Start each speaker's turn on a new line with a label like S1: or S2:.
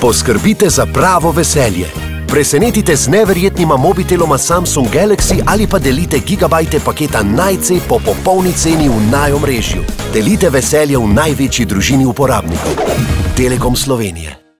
S1: Poskrbite za pravo veselje. Presenetite z neverjetnima mobiteloma Samsung Galaxy ali pa delite gigabajte paketa Najce po popolni ceni v najomrežju. Delite veselje v največji družini uporabnikov. Telekom Slovenije.